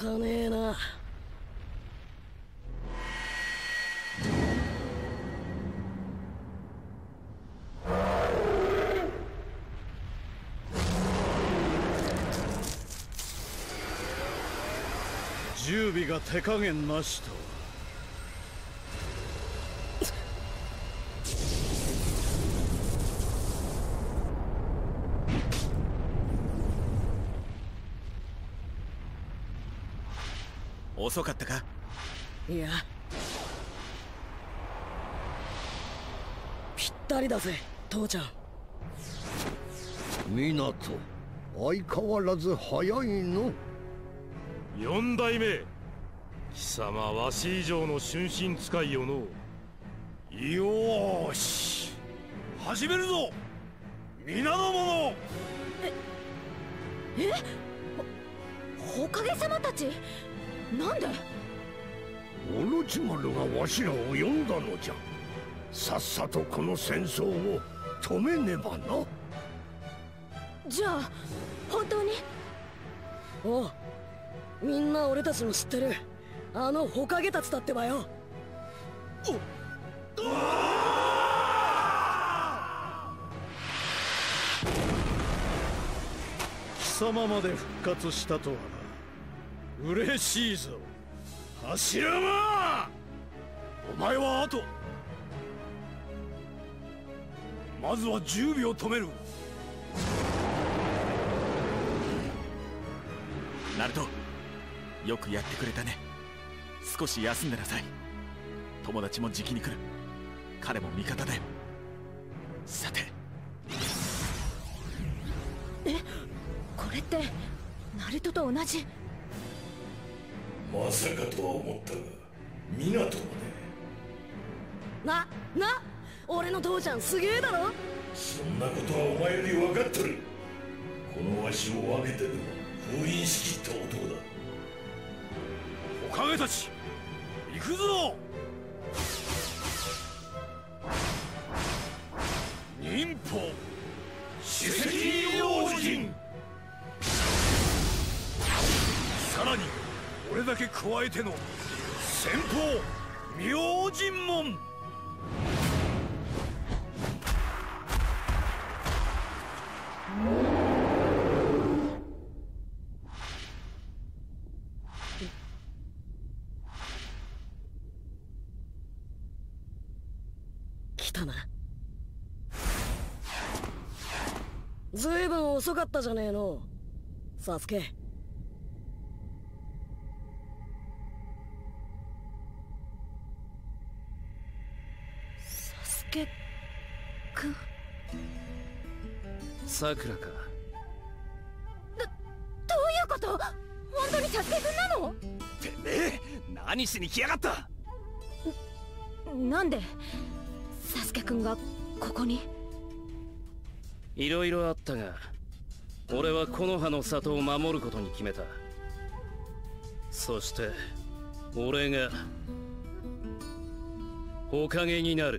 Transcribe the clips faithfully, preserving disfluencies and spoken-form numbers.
かねえな。 十尾が手加減なしとは。 遅かったか？ いや、ぴったりだぜ父ちゃん。 湊、相変わらず早いの。 四代目、貴様わし以上の春心使いよの。 よーし、始めるぞ皆の者。 ええ、ほ火影様たち、なんで？ オロチマルがわしらを呼んだのじゃ。さっさとこの戦争を止めねばな。 じゃあ本当に？ おう、みんな俺たちも知ってるあの火影たちだってばよ。 貴様まで復活したとはな。嬉しいぞ柱間。お前は後。まずは十尾を止める。 ナルト、よくやってくれたね。少し休んでなさい。友達もじきに来る。彼も味方だよ。さて、 え、これってナルトと同じ？ まさかとは思ったが、湊まで。 な、な、俺の父ちゃんすげえだろ。 そんなことはお前より分かっとる。このわしを分けてでも封印しきった男だ。 火影たち行くぞ。忍法首席用心。さらに俺だけ加えての先鋒明神門。 来たな。ずいぶん遅かったじゃねえのサスケ。 サスケくん。 さくらか。 ど、どういうこと？本当にサスケくんなの？ てめえ、何しに来やがった？ なんでサスケくんがここに？ いろいろあったが、俺は木の葉の里を守ることに決めた。そして俺が火影になる。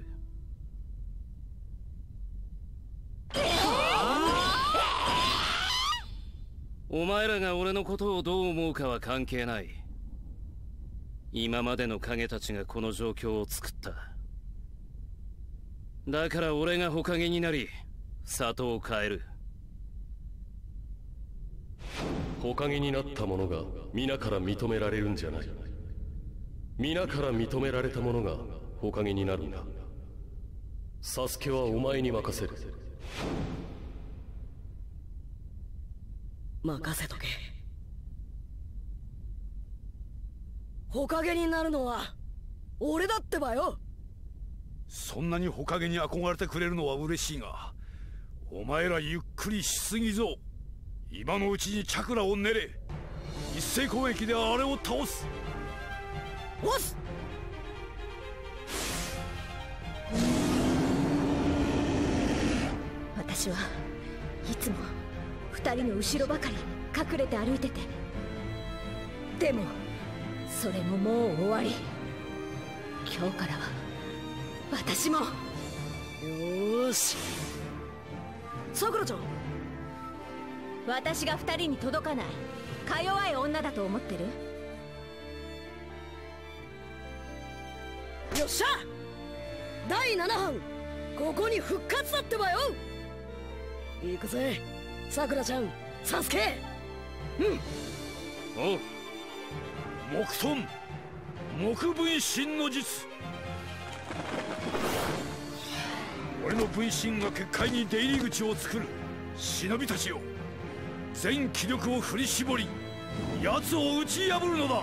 お前らが俺のことをどう思うかは関係ない。今までの影たちがこの状況を作った。だから俺が火影になり里を変える。 火影になった者が皆から認められるんじゃない。皆から認められた者が火影になるんだ。サスケはお前に任せる。 任せとけ。火影になるのは俺だってばよ。 そんなに火影に憧れてくれるのは嬉しいが、お前らゆっくりしすぎぞ。今のうちにチャクラを練れ。一斉攻撃であれを倒す。 押す。 私はいつも二人の後ろばかり隠れて歩いてて、でもそれももう終わり。今日からは私も。 よーし、さくらちゃん。 私が二人に届かないか弱い女だと思ってる？ よっしゃ、だいななはんここに復活だってばよ。行くぜさくらちゃん、サスケ。うん。 おう、木遁木分身の術。俺の分身が結界に出入り口を作る。忍びたちよ、全気力を振り絞り奴を打ち破るのだ。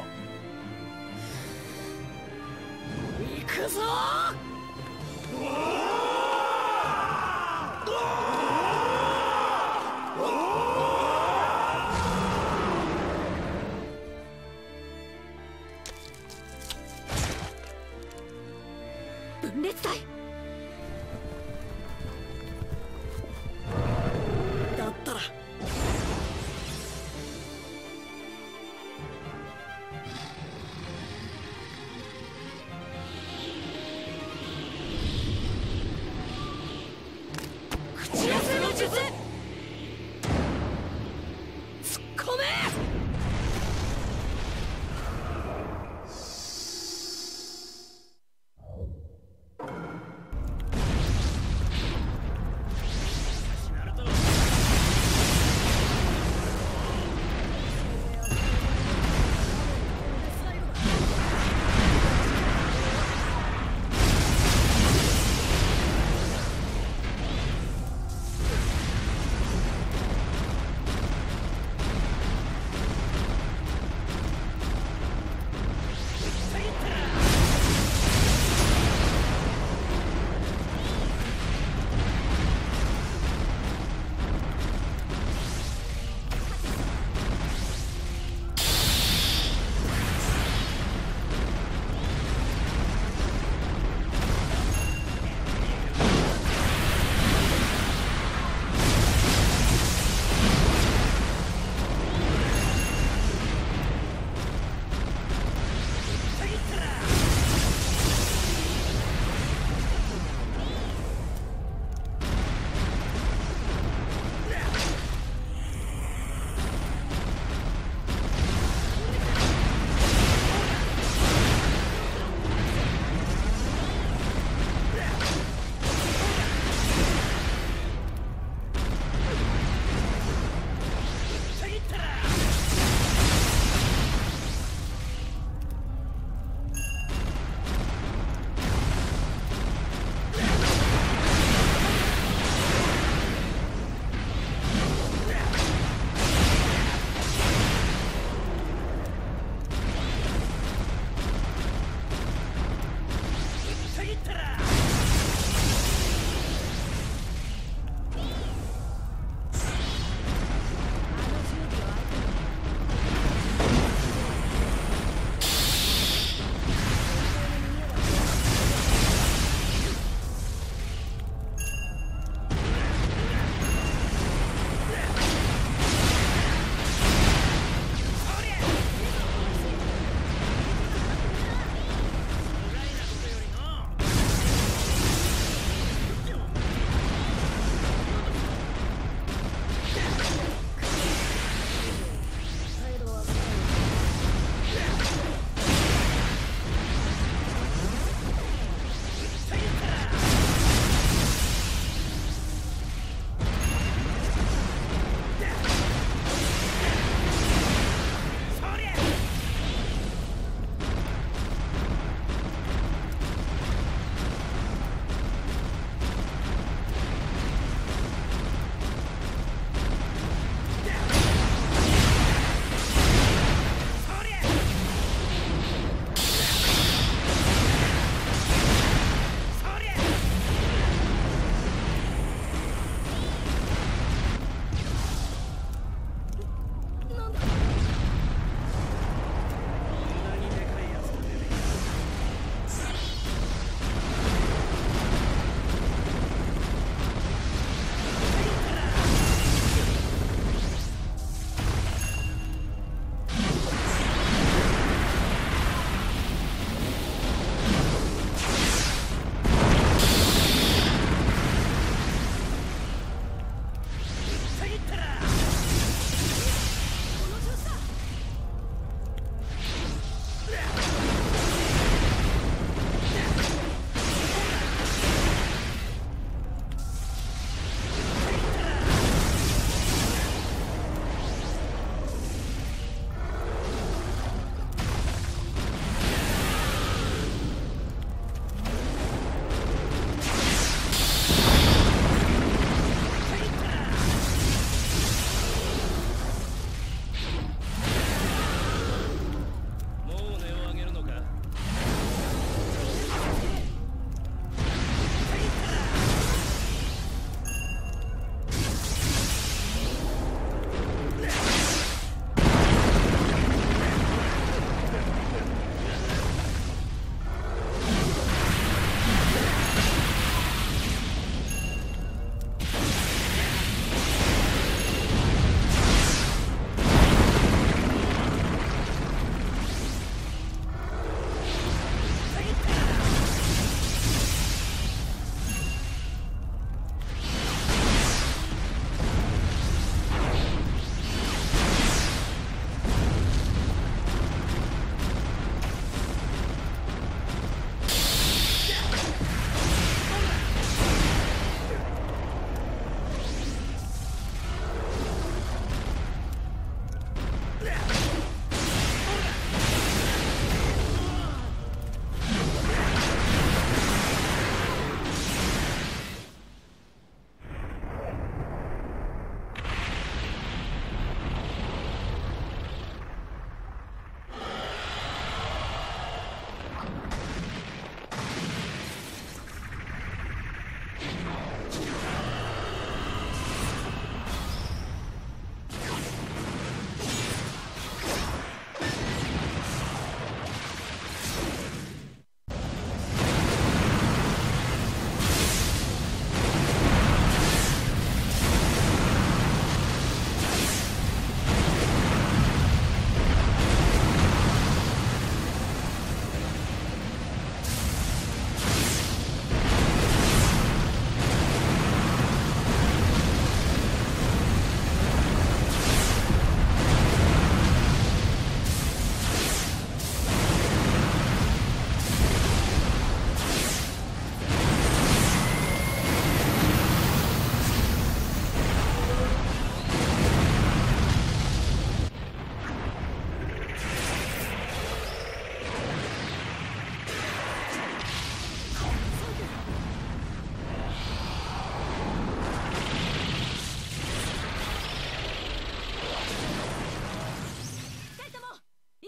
行くぞ分裂体。 だったら口寄せの術。 突っ込め。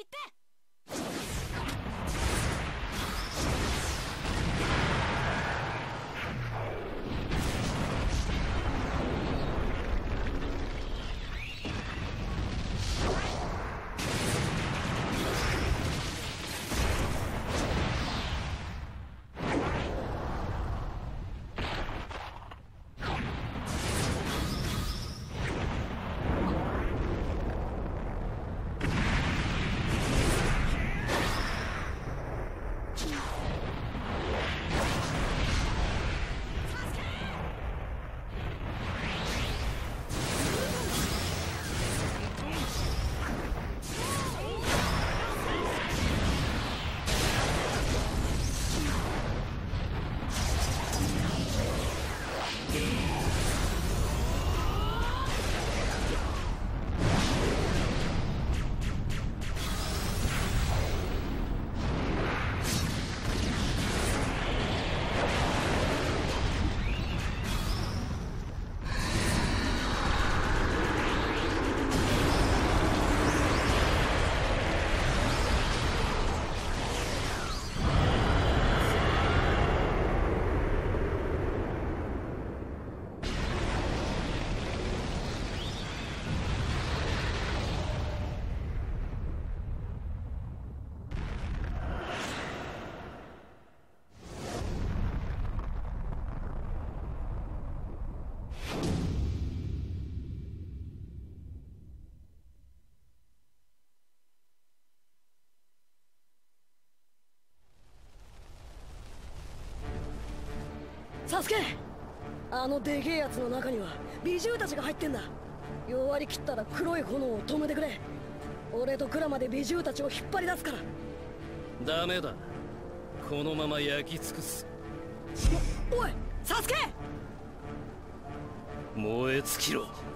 って。サスケ、あのでけえやつの中には美獣たちが入ってんだ。弱り切ったら黒い炎を止めてくれ。俺とクラマで美獣たちを引っ張り出すから。 ダメだ、このまま焼き尽くす。 おいサスケ、 燃え尽きろ。